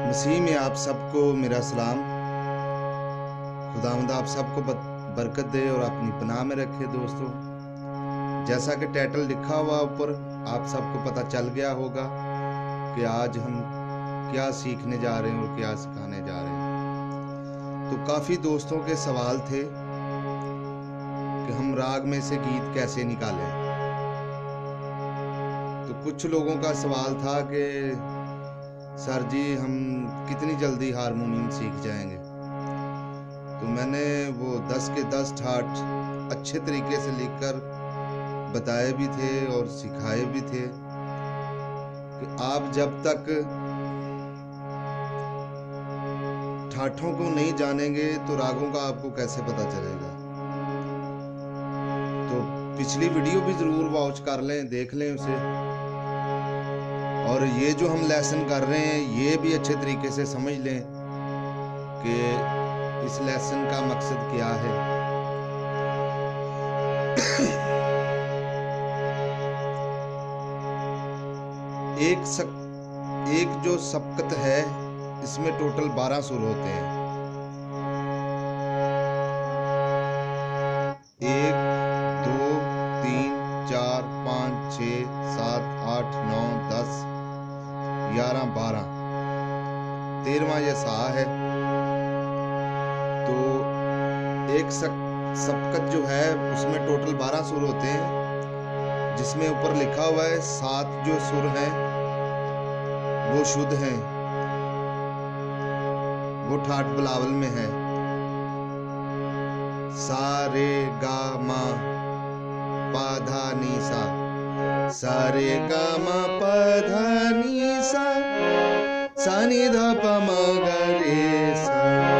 मसीह में आप सबको मेरा सलाम। खुदावंद आप सबको बरकत दे और अपनी पनाह में रखे। दोस्तों, जैसा कि टाइटल लिखा हुआ ऊपर आप सबको पता चल गया होगा कि आज हम क्या सीखने जा रहे हैं और क्या सिखाने जा रहे हैं। तो काफ़ी दोस्तों के सवाल थे कि हम राग में से गीत कैसे निकालें। तो कुछ लोगों का सवाल था कि सर जी हम कितनी जल्दी हारमोनियम सीख जाएंगे। तो मैंने वो 10 के 10 ठाट अच्छे तरीके से लिखकर बताए भी थे और सिखाए भी थे कि आप जब तक ठाठों को नहीं जानेंगे तो रागों का आपको कैसे पता चलेगा। तो पिछली वीडियो भी जरूर वॉच कर लें, देख लें उसे। और ये जो हम लेसन कर रहे हैं ये भी अच्छे तरीके से समझ लें कि इस लेसन का मकसद क्या है। एक जो सबकत है इसमें टोटल 12 सुर होते हैं। 1 2 3 4 5 6 7 8 9 10 11 12 13वां ये सा है। तो एक सबकत जो है उसमें टोटल 12 सुर होते हैं, जिसमें ऊपर लिखा हुआ है 7 जो सुर हैं वो शुद्ध हैं, वो ठाट बिलावल में है। सा रे गा मा पा धा नी सा, सा रे गा मा पा धा नी सा, सा नी धा पा मा गा रे सा।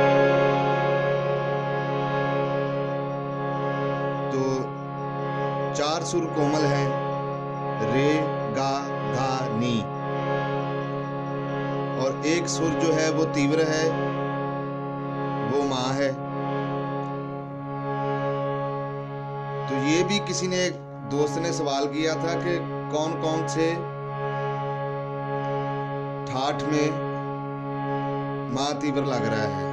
तो 4 सुर कोमल हैं, रे गा धा नी, और एक सुर जो है वो तीव्र है, वो माँ है। तो ये भी किसी ने, एक दोस्त ने सवाल किया था कि कौन कौन से ठाठ में माँ तीव्र लग रहा है।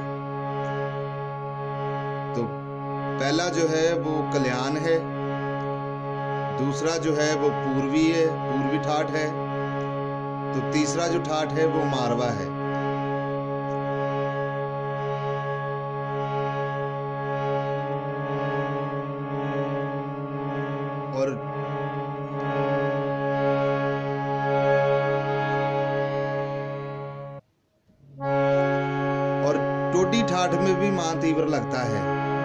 तो पहला जो है वो कल्याण है, दूसरा जो है वो पूर्वी है, पूर्वी ठाठ है। तो तीसरा जो ठाठ है वो मारवा है। और टोटी ठाठ में भी मां तीव्र लगता है।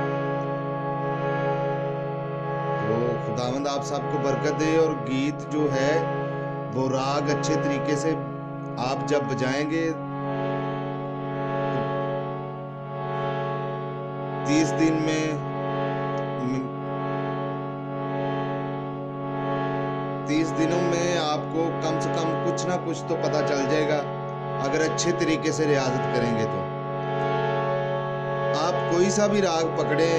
तो खुदावंद आप सबको बरकत दे। और गीत जो है वो राग अच्छे तरीके से आप जब बजाएंगे तो 30 दिन में 30 दिनों में आपको कम से कम कुछ ना कुछ तो पता चल जाएगा, अगर अच्छे तरीके से रियाजत करेंगे। तो आप कोई सा भी राग पकड़े,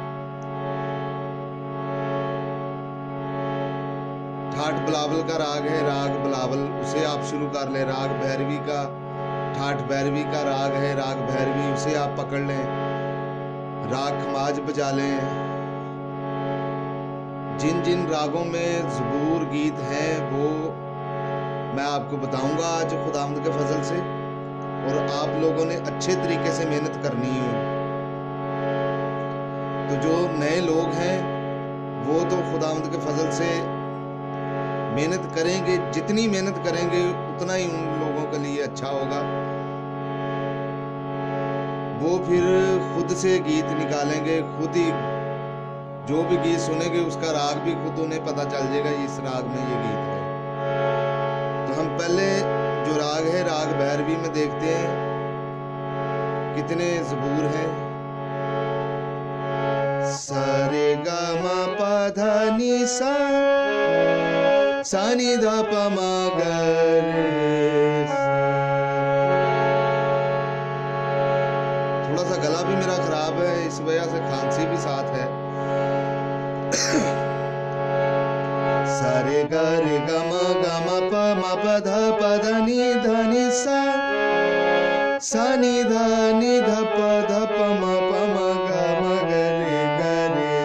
ठाठ बिलावल का राग है, राग बिलावल, उसे आप शुरू कर लें। राग भैरवी का, ठाठ भैरवी का राग है, राग भैरवी, उसे आप पकड़ लें। राग खमाज बजा लें। जिन जिन रागों में ज़बूर गीत हैं वो मैं आपको बताऊंगा आज खुदावंद के फजल से। और आप लोगों ने अच्छे तरीके से मेहनत करनी है। तो जो नए लोग हैं वो तो खुदावंद के फजल से मेहनत करेंगे, जितनी मेहनत करेंगे उतना ही उन लोगों के लिए अच्छा होगा। वो फिर खुद से गीत निकालेंगे, खुद ही जो भी गीत सुनेंगे उसका राग भी खुद उन्हें पता चल जाएगा, इस राग में ये गीत है। तो हम पहले जो राग है राग भैरवी में देखते हैं कितने ज़बूर हैं। सा रे गा मा पा धा नी सा, सा नी धा पा मा गा रे सा। थोड़ा सा गला भी मेरा खराब है, इस वजह से खांसी भी साथ है। सा रे गा मा पा धा पा धा नी सा, सा नि धा नि ध प ध प म ग म ग रे ग रे।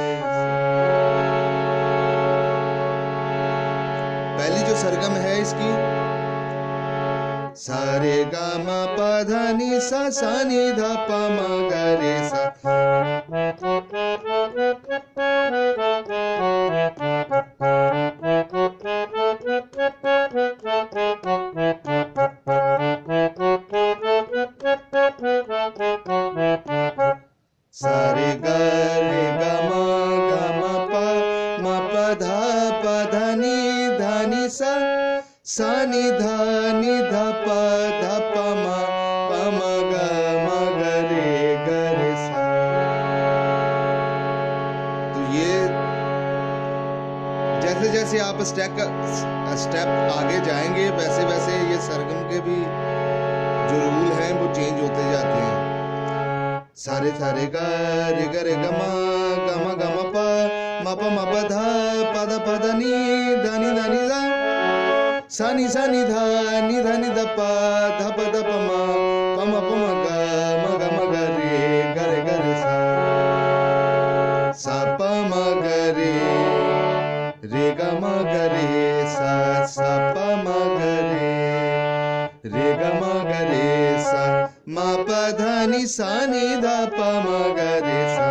पहली जो सरगम है इसकी सा रे ग म प ध नि सा सा नि ध प म ग रे सा। सा रे ग म प ध नि सा सा नि ध प म ग रे सा। तो ये जैसे जैसे आप स्टेप आगे जाएंगे वैसे वैसे ये सरगम के भी जो रूल हैं वो चेंज होते जाते हैं। सारे सारे ग रे ग म प ध प ध नि ध नि ध सा नि ध नि ध प ध प म ग रे सा। सा प म ग रे ग म ग रे सा सा प म ग रे ग म ग रे सा म प ध नि सा नि ध प म ग रे सा।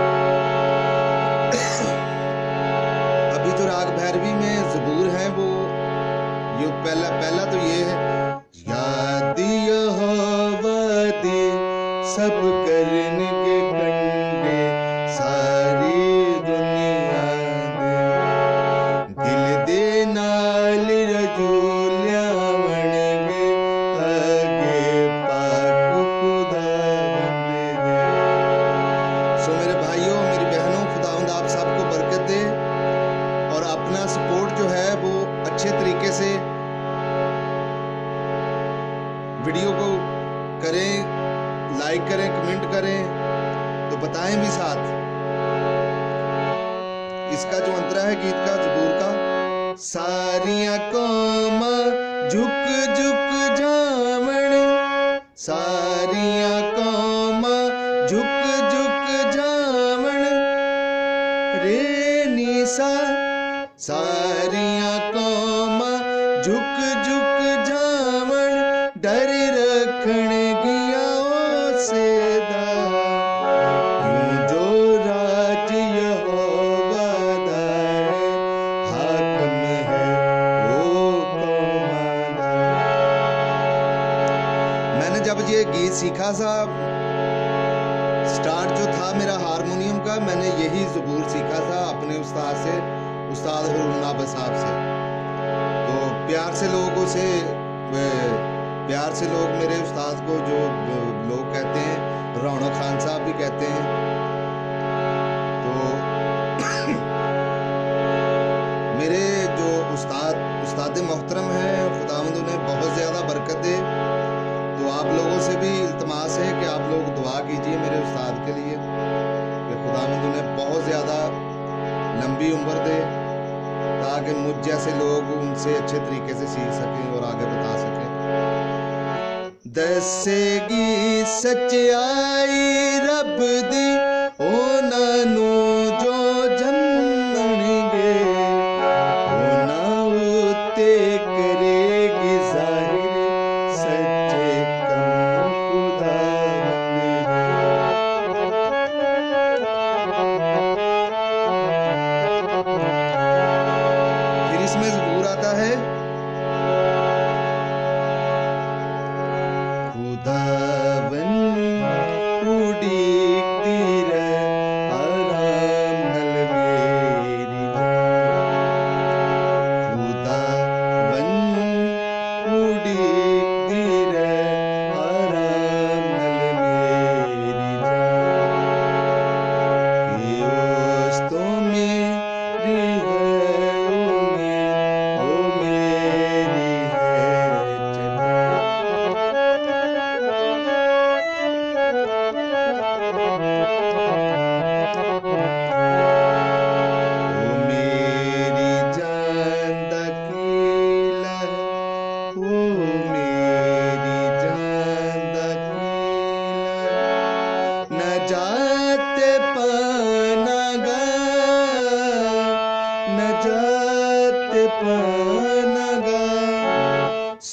अभी जो राग भैरवी में ज़बूर है वो ये पहला तो ये है याद यहोवती सब करने के कंडे सारी दुनिया दे दिल दे नाल रजूलिया वणगे आगे पाक खुदा बंदे दे। सो मेरे भाइयों मेरी बहनों खुदावंद आप सबको बरकत दे और अपना सपोर्ट जो है वो अच्छे तरीके से वीडियो को करें, लाइक करें, कमेंट करें, तो बताएं भी साथ। इसका जो अंतरा है गीत का ज़बूर का सारियां कौम झुक झुक जावण सारियां कौम झुक झुक जावण रे नि सा सारियां कौम झुक झुक जावण डर रखण गिया से जो राज यहोवा दा हाकम है वो कौम दा। मैंने जब ये गीत सीखा था स्टार्ट जो था मेरा हारमोनियम का, मैंने यही ज़बूर सीखा था अपने उस्ताद से, उस्ताद हुरुन नाबा साहब से। तो प्यार से लोग मेरे उस्ताद को जो लोग कहते हैं रौनक खान साहब भी कहते हैं। तो मेरे जो उस्ताद मोहतरम हैं खुदावंद उन्हें बहुत ज़्यादा बरकत दे। तो आप लोगों से भी इल्तमास है कि आप लोग दुआ कीजिए मेरे उस्ताद के लिए कि खुदावंद उन्हें बहुत ज़्यादा लंबी उम्र दे ताकि मुझ जैसे लोग उनसे अच्छे तरीके से सीख सकें और आगे बता सकें। दसेगी सच्चाई रब दी उन्हां नूं जो जन्नणगे उन्हां उत्ते करेगी ज़ाहिर सच्चे कम खुदावंद दे। फिर इसमें ज़बूर आता है खुदावन उड़ीकती रह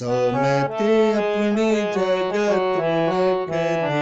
सो मैं ते अपनी जगह तू न कदी।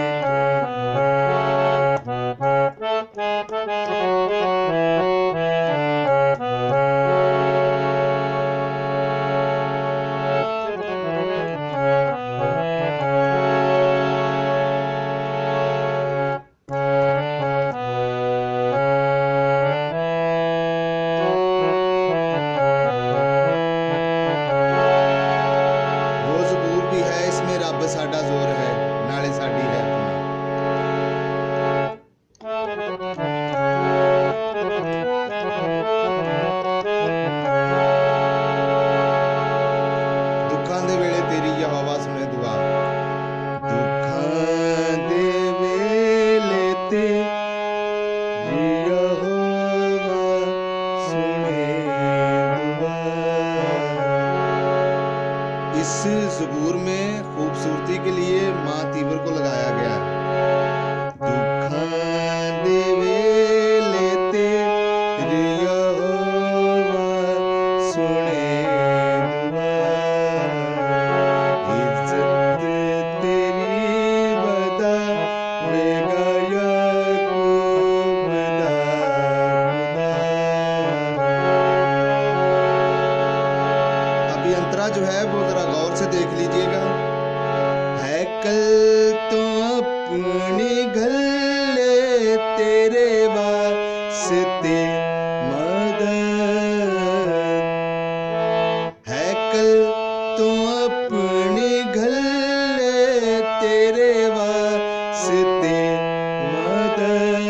रब साडा जोर है नाले साडी है दुखां दे वेले तेरी यहोवा सुने दुआ। दुखां दे वेले तेरी यहोवा सुने दुआ। इस ज़बूर में खूबसूरती के लिए माँ तीवर को लगाया गया है। दुखां दे वेले तेरी यहोवा सुने दुआ। इज्जत तेरी बधावेगा याकूब दा खुदा। अभियंतरा जो है वो जरा गौर से देख लीजिएगा। कल तो अपनी गले तेरे वास्ते मदद है। कल तो अपनी गले तेरे वास्ते मदद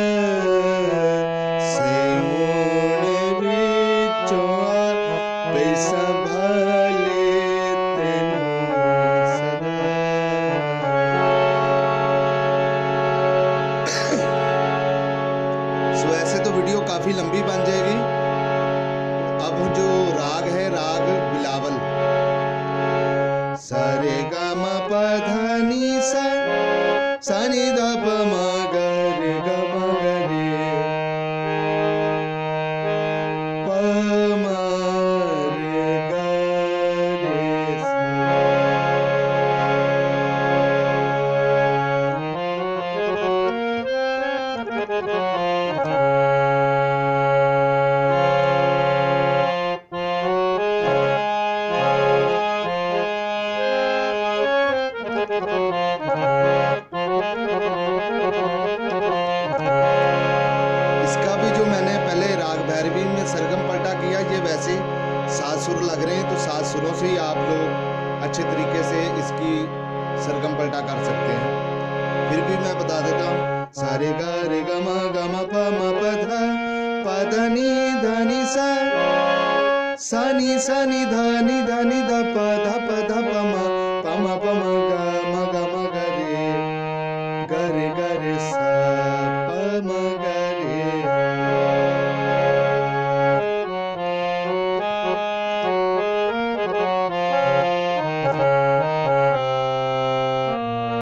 से होने बिचों पैसा भाले तेनू सदा। ऐसे तो वीडियो काफी लंबी बन जाएगी। अब जो राग है राग बिलावल। सारे गा मा पा धा नी सा सा नी धा प मा गा रे गा मा गा रे प मा रे गा रे सा। इसका भी जो मैंने पहले राग भैरवी में सरगम पलटा किया, ये वैसे 7 सुर लग रहे हैं, तो 7 सुरों से ही आप लोग अच्छे तरीके से इसकी सरगम पलटा कर सकते हैं। फिर भी मैं बता देता हूँ। सारे गा रे गा मा प मा प धा पा धा नी धा नी सा सा नी धा नी धा नी धा प धा प मा